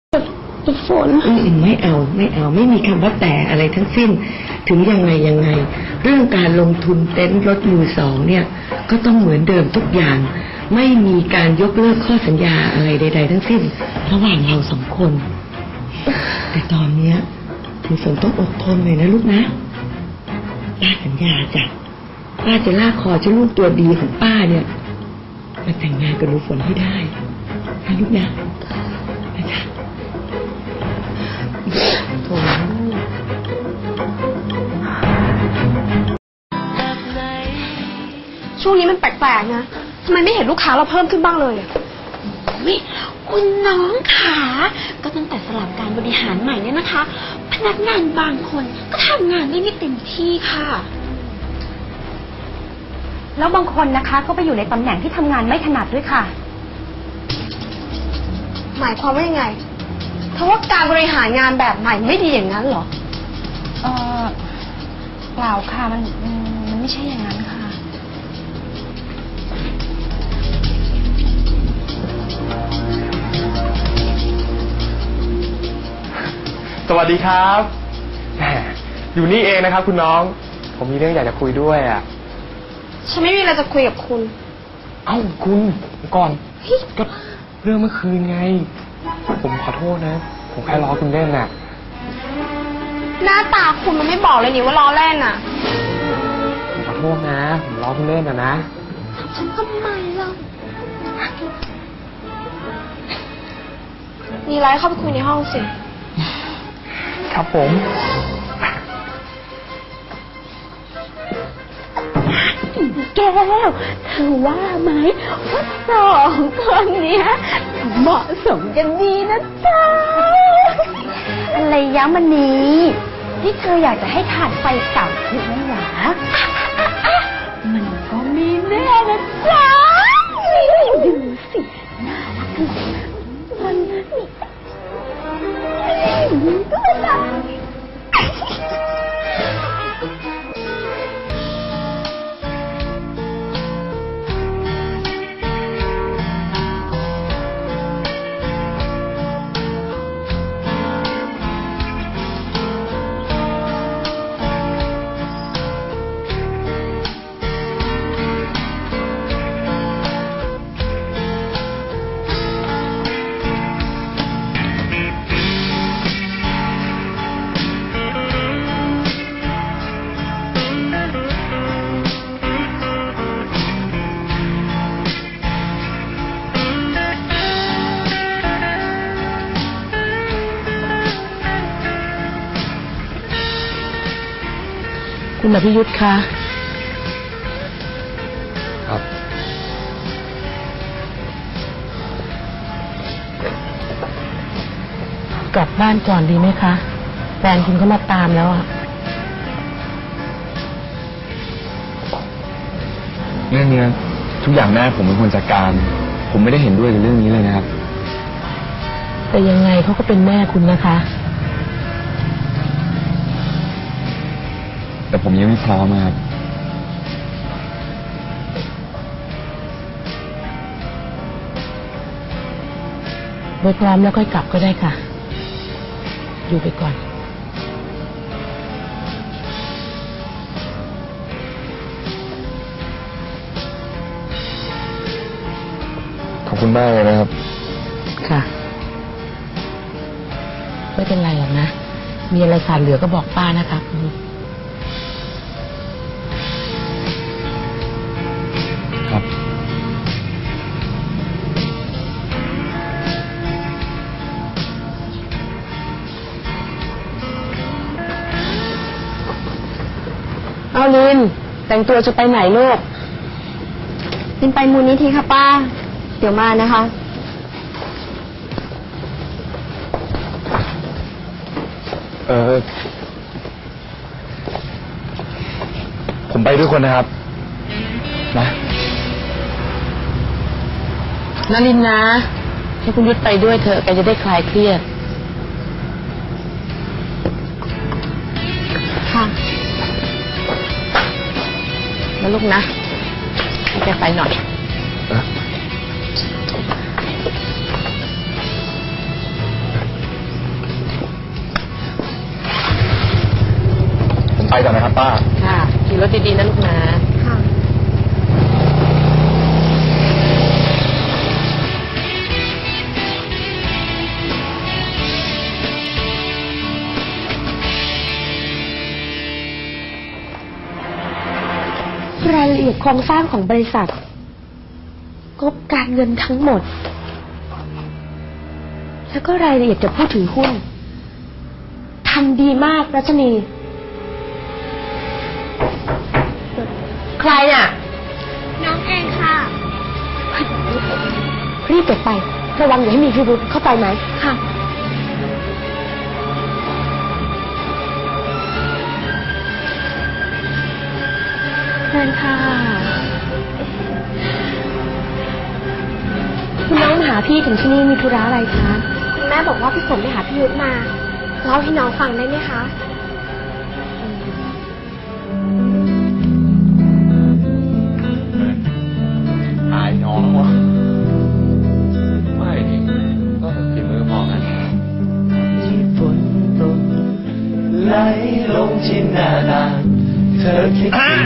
ฝนไม่เอาไม่มีคำว่าแต่อะไรทั้งสิ้นถึงยังไงเรื่องการลงทุนเต็นท์รถมือสองเนี่ยก็ต้องเหมือนเดิมทุกอย่างไม่มีการยกเลิกข้อสัญญาอะไรใดๆทั้งสิ้นระหว่างเราสองคนแต่ตอนเนี้ยคุณฝนต้องอดทนหน่อยนะลูกนะป้าสัญญาจ้ะป้าจะลากคอเจ้าลูกตัวดีของป้าเนี่ยมาแต่งงานกับลูกฝนให้ได้นะลูกนะจ๊ะช่วงนี้มันแปลกๆนะทำไมไม่เห็นลูกค้าเราเพิ่มขึ้นบ้างเลยคุณน้องขาก็ตั้งแต่สลับการบริหารใหม่เนี่ยนะคะพนักงานบางคนก็ทำงานได้ไม่เต็มที่ค่ะแล้วบางคนนะคะก็ไปอยู่ในตำแหน่งที่ทำงานไม่ถนัดด้วยค่ะหมายความว่ายังไงเพราะว่าการบริหารงานแบบใหม่ไม่ดีอย่างนั้นเหรอเปล่าค่ะมันไม่ใช่อย่างนั้นค่ะสวัสดีครับอยู่นี่เองนะครับคุณน้องผมมีเรื่องอยากจะคุยด้วยอ่ะฉันไม่มีอะไรจะคุยกับคุณเอ้าคุณก่อนก็เรื่องเมื่อคืนไงผมขอโทษนะผมแค่ล้อคุณเล่นน่ะหน้าตาคุณมันไม่บอกเลยนี่ว่าล้อเล่นน่ะผมขอโทษนะผมล้อคุณเล่นนะฉันทำไมล่ะมีอะไรเข้าไปคุยในห้องสิครับผมแก้วเธอว่าไหมว่าสองคนเนี้ยเหมาะสมกันดีนะจ๊ะอะไรย้ำมันนี้ที่เธออยากจะให้ถ่านไฟต่ำใช่ไหมหรอมันก็มีแน่นะจ๊ะดูสิน่ารักมันมีก็ได้คุณอภิยุทธ์คะครับกลับบ้านก่อนดีไหมคะแฟนคุณเขามาตามแล้วอ่ะเรื่องนี้ทุกอย่างแม่ผมเป็นคนจัดการผมไม่ได้เห็นด้วยกับเรื่องนี้เลยนะครับแต่ยังไงเขาก็เป็นแม่คุณนะคะแต่ผมยังไม่พร้อมครับไม่พร้อมแล้วค่อยกลับก็ได้ค่ะอยู่ไปก่อนขอบคุณมากเลยนะครับค่ะไม่เป็นไรหรอกนะมีอะไรขาดเหลือก็บอกป้านะคะครับเอาลินแต่งตัวจะไปไหนลูกลินไปมูลนิธิค่ะป้าเดี๋ยวมานะคะผมไปด้วยคนนะครับนะลินนะให้คุณยุทธไปด้วยเถอะแกจะได้คลายเครียดค่ะแล้วลูกนะให้แกไปหน่อยคไปก่อนนะครับป้าค่ะขี่รถดีๆนะลูกนะค่ะรายละเอียดโครงสร้างของบริษัทงบการเงินทั้งหมด แล้วก็รายละเอียดจากผู้ถือหุ้นทำดีมากรัชนีใครน่ะน้องเองค่ะรีบเก็บไประวังอย่าให้มีพิรุธเข้าใจไหมค่ะเชิญค่ะคุณน้องมาหาพี่ถึงที่นี่มีธุระอะไรคะคุณแม่บอกว่าพี่ฝนไปหาพี่ยุทธมาเล่าให้น้องฟังได้ไหมคะอายน้องวะไม่ดิก็ฝีมือพอกันที่ฝนตกไหลลงที่หน้าต่างเธอคิดถึง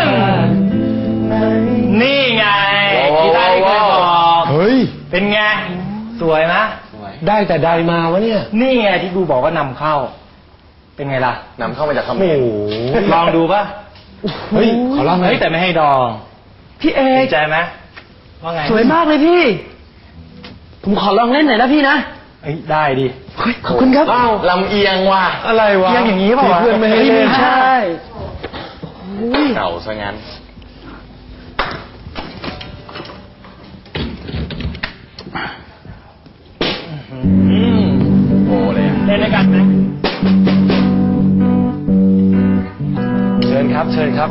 นี่ไงกีตาร์ที่เคยบอกเฮ้ยเป็นไงสวยนะได้แต่ใดมาวะเนี่ยนี่ไงที่กูบอกว่านำเข้าเป็นไงล่ะนำเข้ามาจากเขมรลองดูป่ะเฮ้ยขอลองหน่อยแต่ไม่ให้ดองพี่เอกใจไหมว่าไงสวยมากเลยพี่ผมขอลองเล่นหน่อยนะพี่นะเฮ้ยได้ดิขอบคุณครับลำเอียงว่ะอะไรวะเอียงอย่างนี้ป่ะวะเพื่อนไม่ให้เล่นใช่เก่าซะงั้นโอ้เลยเล่นด้วยกันไหมเชิญครับเชิญครับ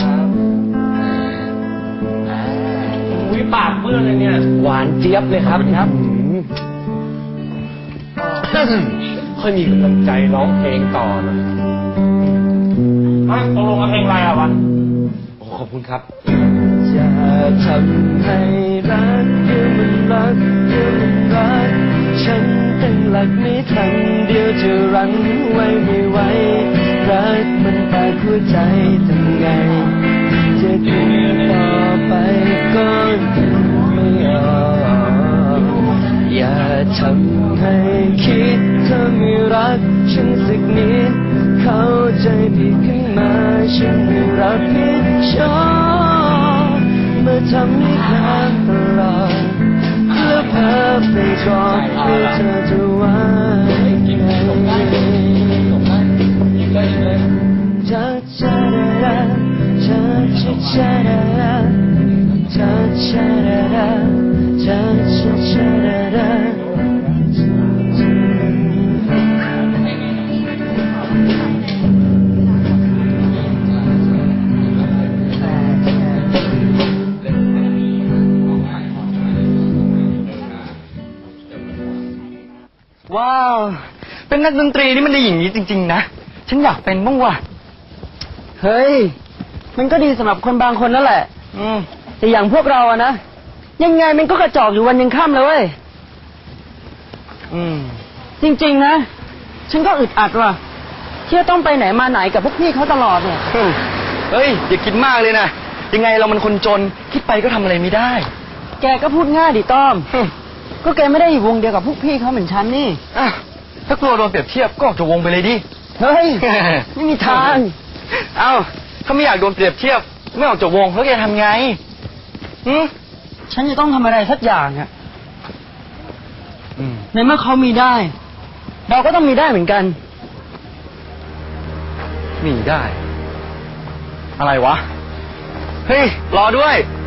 อุ้ยปากเปื้อนเลยเนี่ยหวานเจี๊ยบเลยครับค่อยมีกำลังใจร้องเพลงต่อหน่อยตกลงเพลงอะไรอ่ะวะโอ้ขอบคุณครับจะทำให้รักเดียวมันรักเดียวมันรักฉันตั้งหลักไม่ทันเดียวจะรั้งไว้ไม่ไหวรักมันแตกหัวใจทำไงจะคืนต่อไปก็ไม่ออกอย่าทำให้คิดเธอไม่รักฉันสักนิดเข้าใจผิดขึ้นมาฉันไม่รับผิดชอบเมื่อทำให้ขาดตลอดแล้วพาไปก่อนเพื่อเธอจะว่าชาชาดาชาชาชาดาชาชาดาชาชาชาดาว้าวเป็นนักดนตรีนี่มันดีอย่างนี้จริงๆนะฉันอยากเป็นบ้างว่ะเฮ้ยมันก็ดีสำหรับคนบางคนนั่นแหละแต่อย่างพวกเราอะนะยังไงมันก็กระจอกอยู่วันยังค่ำเลยเว้ยจริงๆนะฉันก็อึดอัดว่ะที่จะต้องไปไหนมาไหนกับพวกพี่เขาตลอดเนี่ยเฮ้ยอย่าคิดมากเลยนะยังไงเรามันคนจนคิดไปก็ทำอะไรไม่ได้แกก็พูดง่ายดิต้อมก็แกไม่ได้อยู่วงเดียวกับพวกพี่เขาเหมือนฉันนี่ถ้ากลัวโดนเปรียบเทียบก็ออกจากวงไปเลยดิเฮ้ย ไม่มีทางเอ้าถ้าไม่อยากโดนเปรียบเทียบไม่ออกจากวงแล้วแกทำไงฉันจะต้องทำอะไรสักอย่างอ่ะในเมื่อเขามีได้เราก็ต้องมีได้เหมือนกันมีได้อะไรวะเฮ้ยรอด้วย